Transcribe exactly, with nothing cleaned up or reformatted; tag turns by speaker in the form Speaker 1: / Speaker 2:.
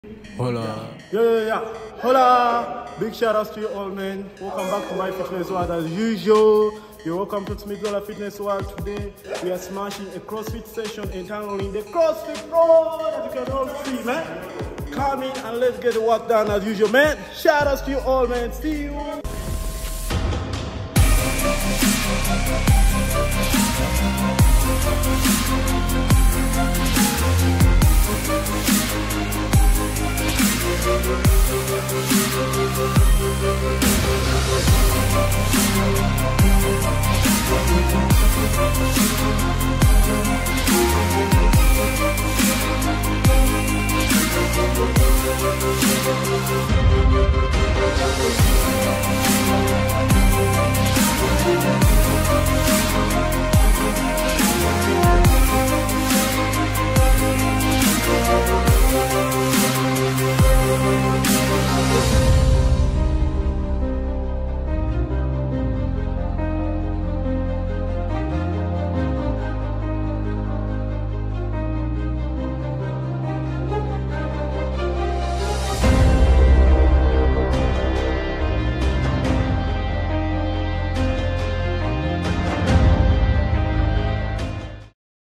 Speaker 1: Holla.
Speaker 2: Yeah, yeah, yeah. Holla. Big shout outs to you all, man. Welcome back to my fitness world as usual. You're welcome to Smith Dollar Fitness World. Today we are smashing a CrossFit session internally in the CrossFit road, as you can all see, man. Come in and let's get the work done as usual, man. Shout outs to you all, man. See you.
Speaker 3: We'll be right back.